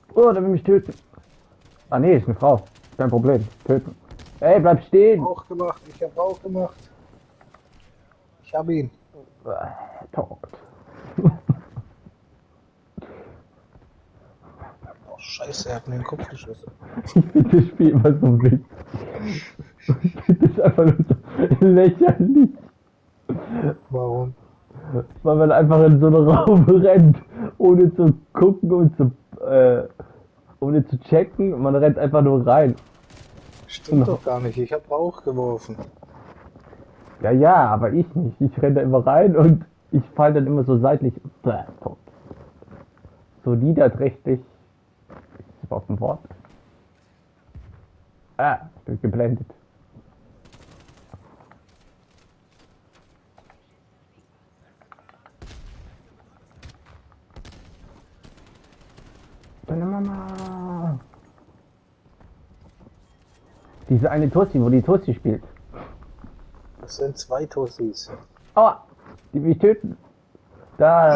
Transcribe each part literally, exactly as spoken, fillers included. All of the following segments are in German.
Oh, der will mich töten. Ah nee, ist eine Frau. Kein Problem. Töten. Ey, bleib stehen. Auch gemacht, ich habe auch gemacht. Ich habe ihn. Äh, Tot. Oh scheiße, er hat mir den Kopf geschossen. Ich finde das Spiel immer so witzig. Ich finde das einfach nur so lächerlich. Warum? Weil man einfach in so einen Raum rennt, ohne zu gucken und zu, äh, ohne zu checken. Man rennt einfach nur rein. Stimmt doch gar nicht, ich habe Rauch geworfen. Ja, ja, aber ich nicht. Ich renne da immer rein und ich falle dann immer so seitlich. Bäh, tot. So niederträchtig. Ist das auf dem Wort? Ah, ich bin geblendet. Deine Mama. Diese eine Tussi, wo die Tussi spielt. Das sind zwei Tussis. Aua, die mich töten. Da.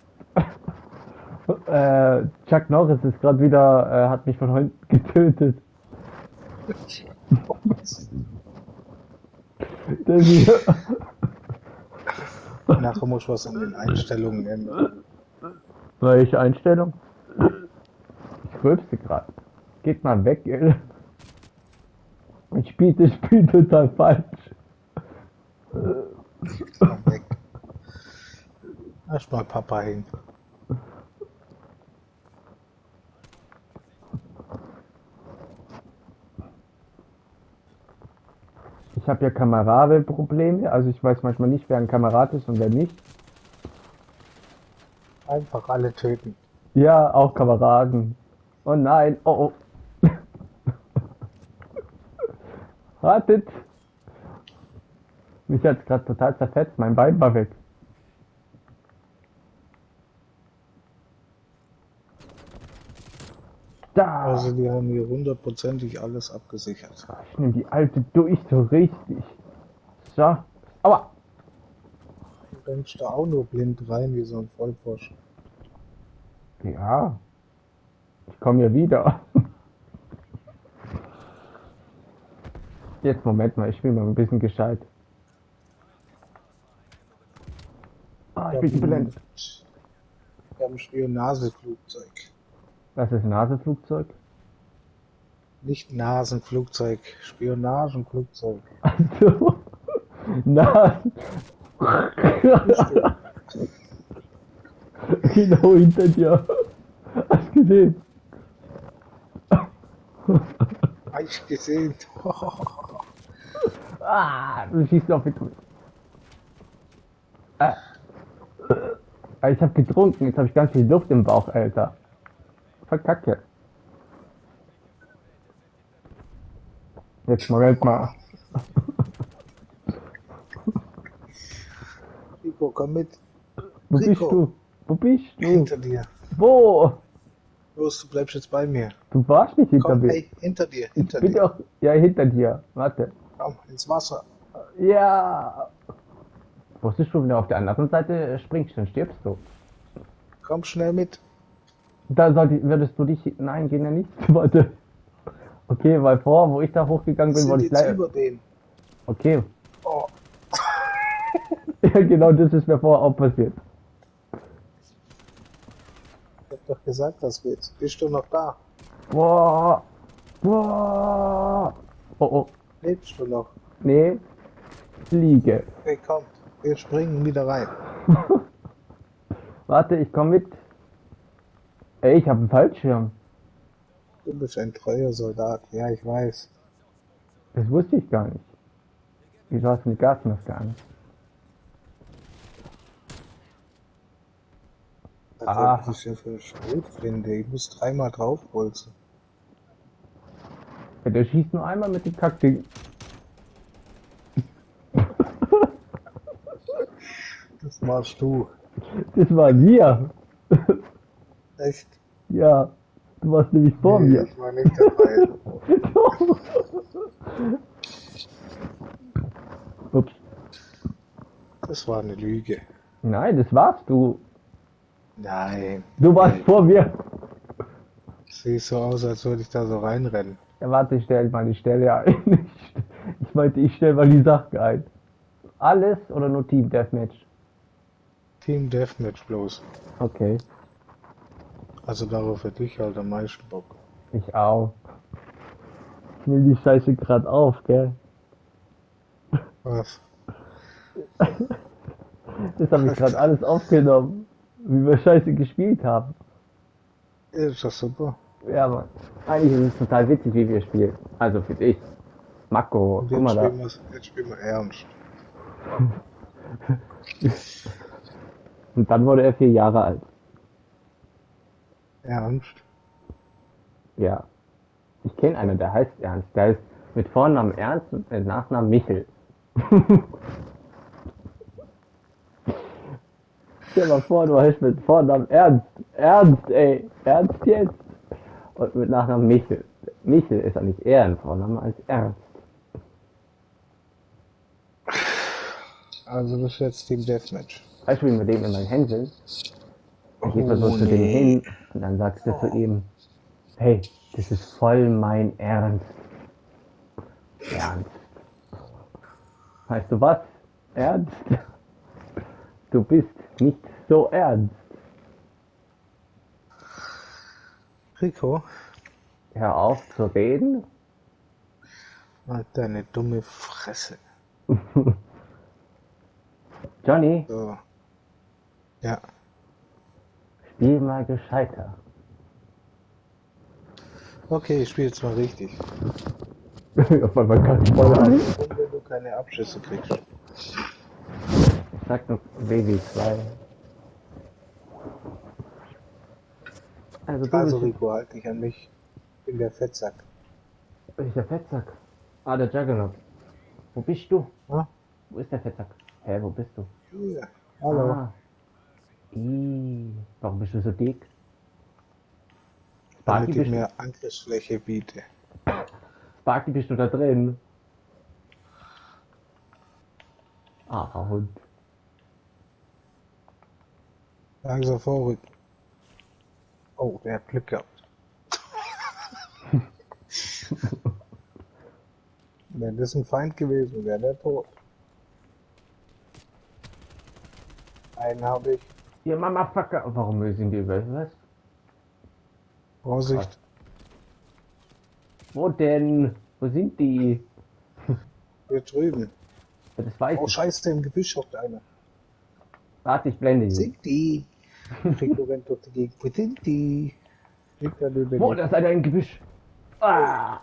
äh, Chuck Norris ist gerade wieder, äh, hat mich von hinten getötet. Der hier. Nachher muss ich was an den Einstellungen ändern. Welche Einstellung? Ich rülpste gerade. Geht mal weg, ey. Ich spiele das Spiel total falsch. Komm weg. Erstmal Papa hin. Ich habe ja Kameradenprobleme, also ich weiß manchmal nicht, wer ein Kamerad ist und wer nicht. Einfach alle töten. Ja, auch Kameraden. Oh nein, oh oh. Wartet! Mich hat's gerade total zerfetzt, mein Bein war weg. Da! Also die haben hier hundertprozentig alles abgesichert. Ich nehme die alte durch, so richtig. So. Aua! Du rennst da auch nur blind rein wie so ein Vollpfosten. Ja. Ich komme ja wieder. Jetzt, Moment mal, ich spiele mal ein bisschen gescheit. Ah, ich bin geblendet. Wir haben ein Spionageflugzeug. Was ist Naseflugzeug? Nicht Nasenflugzeug, Spionagenflugzeug. Also, Nasen. Genau hinter dir. Hast du gesehen? Hab ich gesehen. Ah, du schießt auf mich. Ah. Ich habe getrunken, jetzt habe ich ganz viel Luft im Bauch, Alter. Verkacke. Jetzt Moment mal. Rico, komm mit. Wo Rico. bist du? Wo bist du? Hinter dir. Wo? Los, du bleibst jetzt bei mir. Du warst nicht hinter Komm, mir. hey, hinter dir, hinter Ich bin dir. doch. Ja, hinter dir. Warte. Komm, ins Wasser. Ja. Wusstest du, wenn du auf der anderen Seite springst, dann stirbst du. Komm schnell mit. Da sollte, würdest du dich. Nein, gehen ja nicht. Warte. Okay, weil vor, wo ich da hochgegangen Wir bin, sind wollte ich jetzt leider. über den. Okay. Oh, Ja, genau, das ist mir vorher auch passiert. ich hab doch gesagt, das geht's. Bist du noch da? Boah. Boah. Oh, oh. Lebst du noch? Nee. Fliege. Okay, komm. Wir springen wieder rein. Warte, ich komm mit. Ey, ich habe einen Fallschirm. Du bist ein treuer Soldat. Ja, ich weiß. Das wusste ich gar nicht. Wieso hast du die Gasmaske an? Ah. Was ist denn für eine Schrotflinte? Ich muss dreimal draufbolzen. Ja, der schießt nur einmal mit dem Kackding. Das warst du. Das war wir. Echt? Ja, du warst nämlich vor Nee, mir. ich war nicht dabei. Ups. Das war eine Lüge. Nein, das warst du. Nein. Du warst Nee. vor mir. Sieht so aus, als würde ich da so reinrennen. Ja, warte, ich stell mal die Stelle ein. Ich meinte, ich stell mal die Sachen ein. Alles oder nur Team Deathmatch? Team Deathmatch bloß. Okay, Also darauf hätte ich halt am meisten Bock. ich auch. Ich nehme die Scheiße gerade auf, gell? Was? Das habe ich gerade alles aufgenommen, wie wir Scheiße gespielt haben. Ist das super? Ja, Mann. Eigentlich ist es total witzig, wie wir spielen. Also für dich. Mako, Und guck jetzt mal da. spielen wir jetzt spielen wir ernst. Und dann wurde er vier Jahre alt. Ernst? Ja. Ich kenne einen, der heißt Ernst. Der heißt mit Vornamen Ernst und mit Nachnamen Michel. Stell dir mal vor, du heißt mit Vornamen Ernst. Ernst, ey. Ernst jetzt. Und mit Nachnamen Michel. Michel ist eigentlich eher ein Vorname als Ernst. Also das ist jetzt Team Deathmatch. Weißt du, wie mit dem immer Hänsel? Da geht man so Oh zu dem nee. hin und dann sagst du zu ihm, hey, das ist voll mein Ernst. Ernst. Weißt du was? Ernst? Du bist nicht so ernst. Rico, Hör auf zu reden. halt deine dumme Fresse. Johnny, So. Ja. spiel mal gescheiter. Okay, ich spiele jetzt mal richtig. Auf einmal ganz voll an. Und wenn du keine Abschüsse kriegst. Ich sag nur W W zwei. Also du Also bist Rico, halt dich an mich. Ich bin der Fettsack. jetzt der Fettsack. Ah, der Juggernaut. Wo bist du? Ja? Wo ist der Fettsack? Hä, wo bist du? Hier. Hallo. Ah, ih, warum bist du so dick? Sparky Damit ich bist, mehr Angriffsfläche biete. Sparky bist du da drin? Ah, Hund. Langsam vorrücken. Oh, der hat Glück gehabt. Wenn das ein Feind gewesen wäre, der tot. Einen habe ich. Ihr Mama-Fucker. Warum sind die über was? Vorsicht. Wo denn? Wo sind die? Hier drüben. Ja, das weiß Oh, ich. scheiße, im Gebüsch hockt einer. Warte, ich blende die. Sind die? Rico rennt durch die Gegend. Wo sind die? Hinter mir bin Wo, ich. da ist einer im Gebüsch. Ah.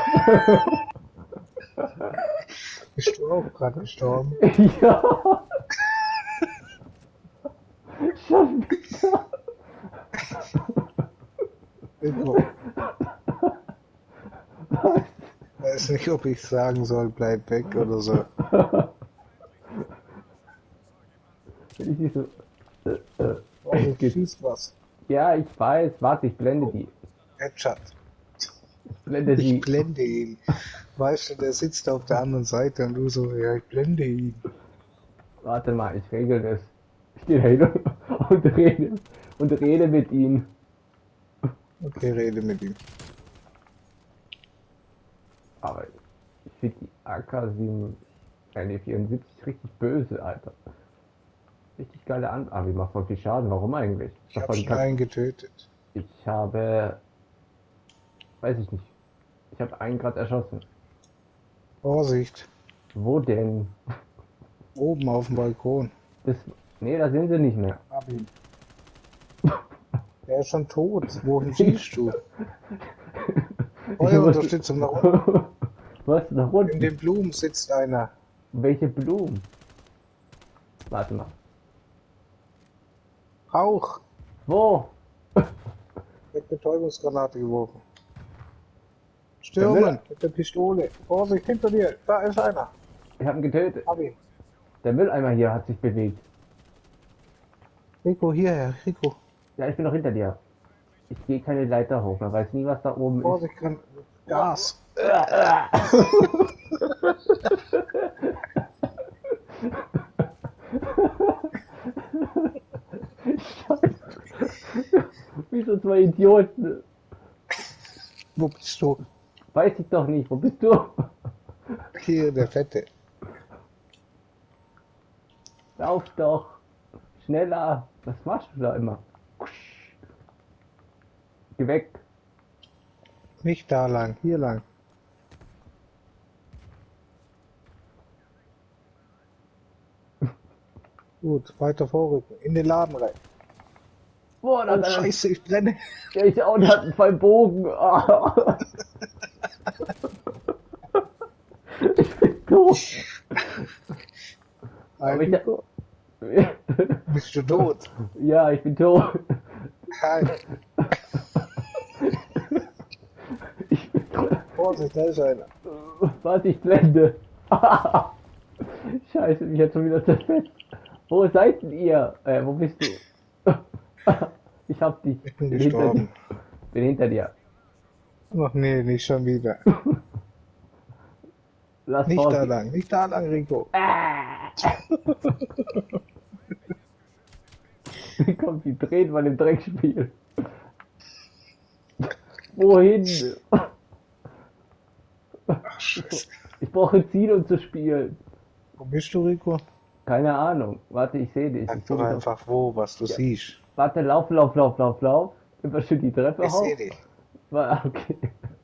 Bist du auch gerade gestorben? Ja. Schon wieder. Rico. Ich weiß nicht, ob ich sagen soll, bleib weg oder so. Wenn ich die so. Äh, äh, Vorsicht, geht- schießt was. ja, ich weiß. Warte, ich blende die. Headshot. Ich blende Ich die. blende ihn. Weißt du, der sitzt auf der anderen Seite und du so, ja, ich blende ihn. Warte mal, ich regel das. Ich gehe da hin und rede, und rede mit ihm. Okay, rede mit ihm. Aber ich finde die A K sieben, äh, nee, vierundsiebzig richtig böse, Alter. Richtig geile An. Ah, wie macht man viel Schaden? Warum eigentlich? Ich Das habe war die schon Kack- einen getötet. Ich habe. Weiß ich nicht. Ich habe einen gerade erschossen. Vorsicht. Wo denn? Oben auf dem Balkon. Das. Nee, da sind sie nicht mehr. Hab ihn. Der ist schon tot. Wohin schießt du? Feuerunterstützung nach unten. Was? Nach In unten? den Blumen sitzt einer. Welche Blumen? Warte mal. Rauch. Wo? Mit Betäubungsgranate geworfen. Der Müller. Stürmen mit der Pistole. Vorsicht, hinter dir. Da ist einer. Ich habe ihn getötet. Hab ihn. Der Mülleimer hier hat sich bewegt. Rico, hierher. Rico. Ja, ich bin noch hinter dir. Ich gehe keine Leiter hoch. Man weiß nie, was da oben ist. Vorsicht, kann Gas. Wie so zwei Idioten. Wo bist du? Weiß ich doch nicht. Wo bist du? Hier, der Fette. Lauf doch. Schneller. Was machst du da immer? Geh weg. Nicht da lang, hier lang. Gut, weiter vorrücken. In den Laden rein. Boah, da Oh, hat einer, scheiße, ich brenne. der ist auch, der hat einen vollen Bogen. Ah. Ich bin tot. Hi, Aber ich, Nico. Bist du tot? ja, ich bin tot. Hi. Ich bin tot. Vorsicht, da ist einer. Was, ich blende. Scheiße, mich hat schon wieder zerfetzt. Wo seid denn ihr? Äh, wo bist du? Ich hab dich. Ich bin Bin hinter dir. gestorben. Bin hinter dir. Ach nee, nicht schon wieder. Lass Nicht da Vorsicht. lang, nicht da lang, Rico. Wie kommt die Tränen bei dem Dreckspiel? Wohin? Ach, scheiße. Ich brauche Ziel, um zu spielen. Wo bist du, Rico? Keine Ahnung. Warte, ich sehe dich. Sag Ich doch seh dich einfach wo, was du Ja. siehst. auf- Warte, lauf, lauf, lauf, lauf, lauf. Überschütt die Treppe Ich hoch. seh dich. Wa- Okay.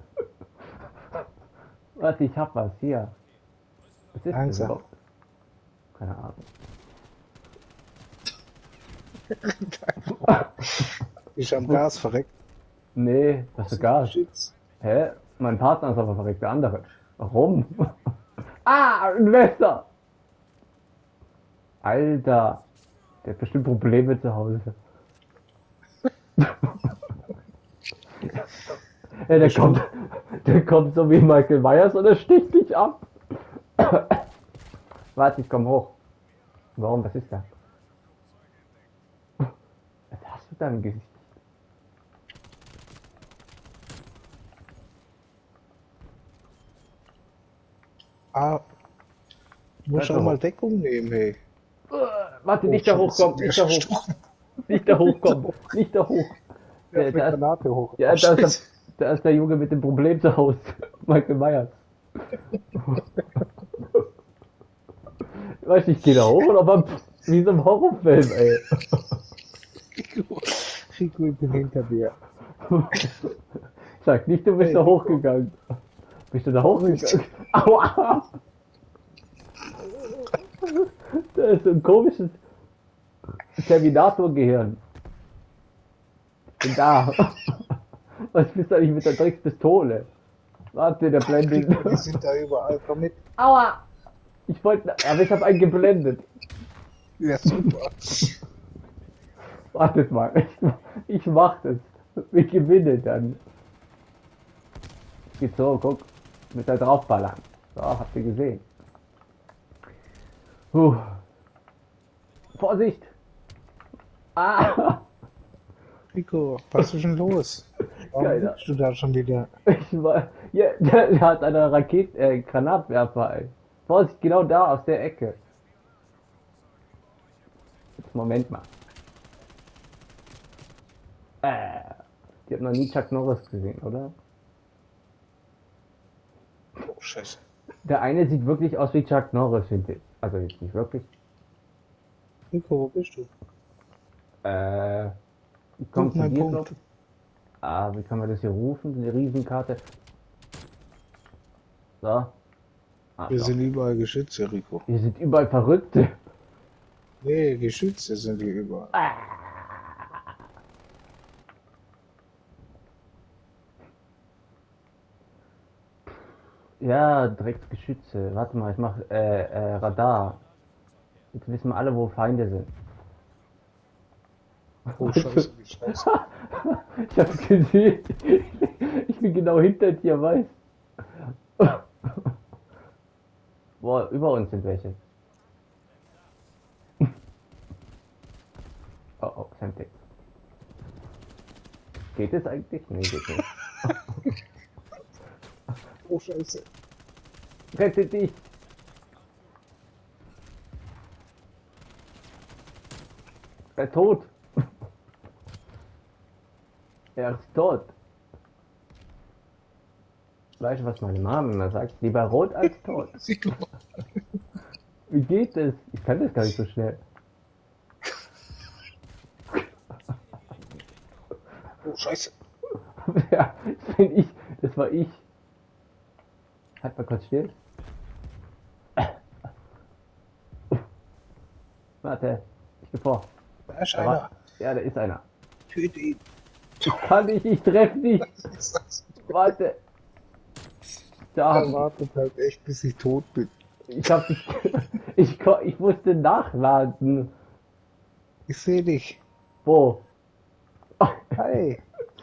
Warte, ich hab was. Hier. Was ist das Langsam. überhaupt? Keine Ahnung. Ich am Gas verreckt. Nee, das ist Gas. Schütz. Hä? Mein Partner ist aber verreckt, der andere. Warum? Ah, ein Messer! Alter, der hat bestimmt Probleme zu Hause. Ja, der kommt, der kommt so wie Michael Myers und er sticht dich ab. Warte, ich komm hoch. Warum? Was ist da? Was hast du da im Gesicht? Ah, muss Bleib auch doch mal hoch. Deckung nehmen, hey. Uh, warte, Oh, nicht da Scheiße, hochkommen, der nicht da ist hoch. Nicht da hochkommen, nicht da hoch. Der Der, hat der, eine ist, Granate hoch. ja, Oh, da, ist Scheiße. der, da ist der Junge mit dem Problem zu Hause. Michael Myers. Weißt du, ich gehe da hoch und aber wie so ein Horrorfilm, ey. Rico, Rico, ich bin hinter dir. Sag nicht, du bist Hey, da Rico. hochgegangen. Bist du da hochgegangen? Aua! Da ist so ein komisches Terminator-Gehirn. Ich bin da. Was bist du eigentlich mit der Dreckspistole? Warte, der blendet. Rico, die sind da überall. Komm mit. Aua! Ich wollte, aber ich habe einen geblendet. Ja, super. Wartet mal, ich, ich mach das. Ich gewinne dann. Geht so, guck. Mit der draufballern. So, habt ihr gesehen. Puh. Vorsicht! Ah! Rico, was ist denn los? Warum Keiner. bist du da schon wieder? Ich war, ja, der, der hat eine Rakete, äh, Granatwerfer, ey. Vorsicht, genau da, aus der Ecke. Jetzt, Moment mal. Äh, die hat noch nie Chuck Norris gesehen, oder? Oh, Scheiße. Der eine sieht wirklich aus wie Chuck Norris, finde ich. Also jetzt nicht wirklich. Rico, wo bist du? Äh, ich Guck komme zu mein dir, Punkt. glaub ich. Ah, wie kann man das hier rufen? Eine Riesenkarte. So. Ah, Wir so. sind überall Geschütze, Rico. Hier sind überall Verrückte. Nee, Geschütze sind hier überall. Ja, Drecksgeschütze. Warte mal, ich mach äh, äh, Radar. Jetzt wissen wir alle, wo Feinde sind. Oh, Scheiße, wie scheiße. Ich hab's gesehen. Ich bin genau hinter dir, weißt. Boah, über uns sind welche. Oh, oh, Semtex. Geht es eigentlich? Nee, geht nicht. Oh, Scheiße. Rette dich! Er ist tot! Er ist tot! Weißt du, was meine Mama immer sagt? Lieber rot als tot. Sieh du. Wie geht das? Ich kann das gar nicht so schnell. Oh, Scheiße. Ja, das bin ich. Das war ich. Halt mal kurz still. Warte, ich geh vor. Da ist Da war, einer. ja, da ist einer. Töte ihn. Ich kann nicht, ich treffe nicht. Was ist das? Warte. Da hab Er wartet halt echt, bis ich tot bin. ich, ich hab dich, ich, ko- ich musste nachladen. Ich sehe dich. Wo? Hi.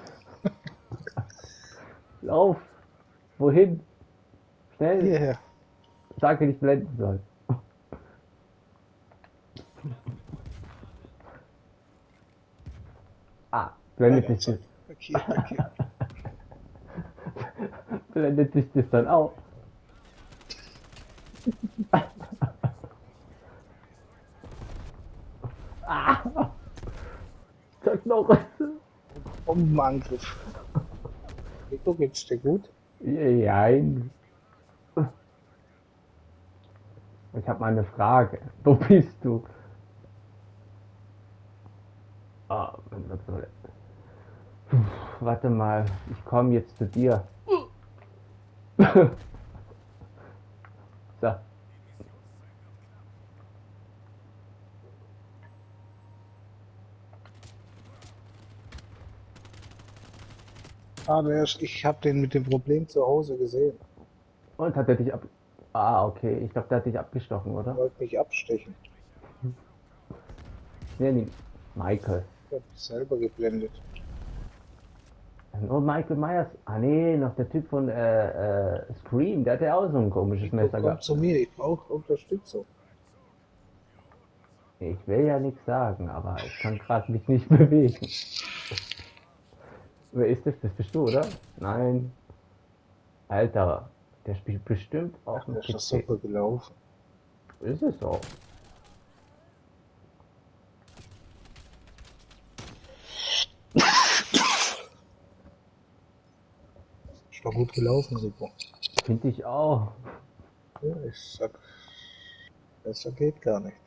Lauf. Wohin? Schnell. Hierher. Sag, wenn ich blenden soll. Ah, blendet sich das, Markiert, markiert. blendet sich das dann auch. Ah, sag noch was. Bombenangriff. Nico, geht's dir gut? Jein. Ich habe mal eine Frage. Wo bist du? Ah, was soll das? Warte mal, ich komme jetzt zu dir. So. Ah, der ist, ich habe den mit dem Problem zu Hause gesehen. Und hat er dich ab... Ah, okay. Ich glaube, der hat dich abgestochen, Er oder? wollte mich abstechen. Ich nenne ihn Michael. Ich habe mich selber geblendet. Oh, Michael Myers. Ah, nee, noch der Typ von äh, äh, Scream. Der hat ja auch so ein komisches Nico, Messer komm gehabt. zu mir, ich brauche Unterstützung. Ich will ja nichts sagen, aber ich kann gerade mich nicht bewegen. Wer ist das? Das bist du, oder? Nein. Alter, der spielt bestimmt auf Ach, dem der ist P doch C. super gelaufen. Ist es so? Ist doch gut gelaufen, Nico. Finde ich auch. Ja, ich sag, besser geht gar nicht.